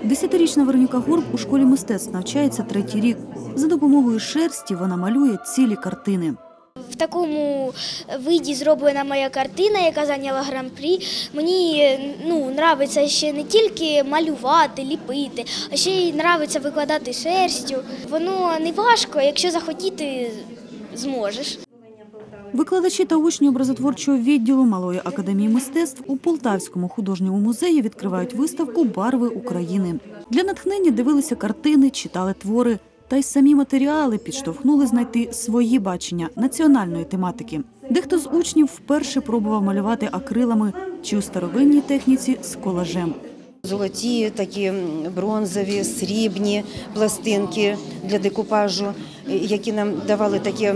10-річна Вероніка Горб у школі мистецтв навчається 3-й рік. За допомогою шерсті вона малює цілі картини. В такому виді зроблена моя картина, яка зайняла гран-прі. Мені подобається ще не тільки малювати, ліпити, а ще й подобається викладати шерстю. Воно не важко, якщо захотіти, зможеш. Викладачі та учні образотворчого відділу Малої академії мистецтв у Полтавському художньому музеї відкривають виставку «Барви України». Для натхнення дивилися картини, читали твори. Та й самі матеріали підштовхнули знайти свої бачення національної тематики. Дехто з учнів вперше пробував малювати акрилами чи у старовинній техніці з колажем. Золоті, такі бронзові, срібні пластинки для декупажу, які нам давали такі,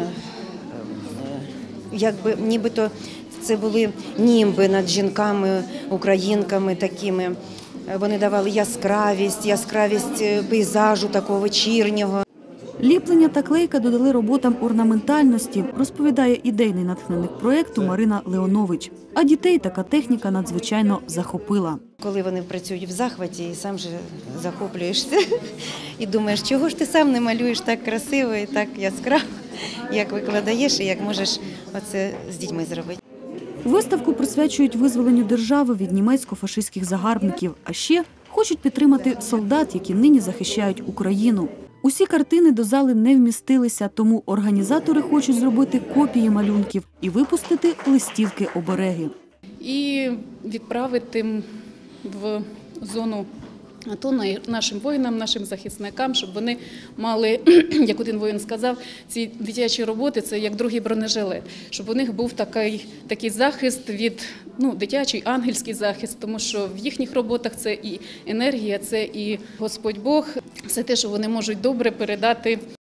якби нібито це були німби над жінками, українками такими. Вони давали яскравість пейзажу такого вечірнього. Ліплення та клейка додали роботам орнаментальності, розповідає ідейний натхненник проєкту Марина Леонович. А дітей така техніка надзвичайно захопила. Коли вони працюють в захваті, і сам же захоплюєшся і думаєш, чого ж ти сам не малюєш так красиво і так яскраво, як викладаєш і як можеш оце з дітьми зробити. Виставку присвячують визволенню держави від німецько-фашистських загарбників, а ще хочуть підтримати солдат, які нині захищають Україну. Усі картини до зали не вмістилися, тому організатори хочуть зробити копії малюнків і випустити листівки-обереги. І відправити в зону АТО нашим воїнам, нашим захисникам, щоб вони мали, як один воїн сказав, ці дитячі роботи – це як другий бронежилет, щоб у них був такий захист від, дитячий ангельський захист, тому що в їхніх роботах це і енергія, це і Господь Бог, все те, що вони можуть добре передати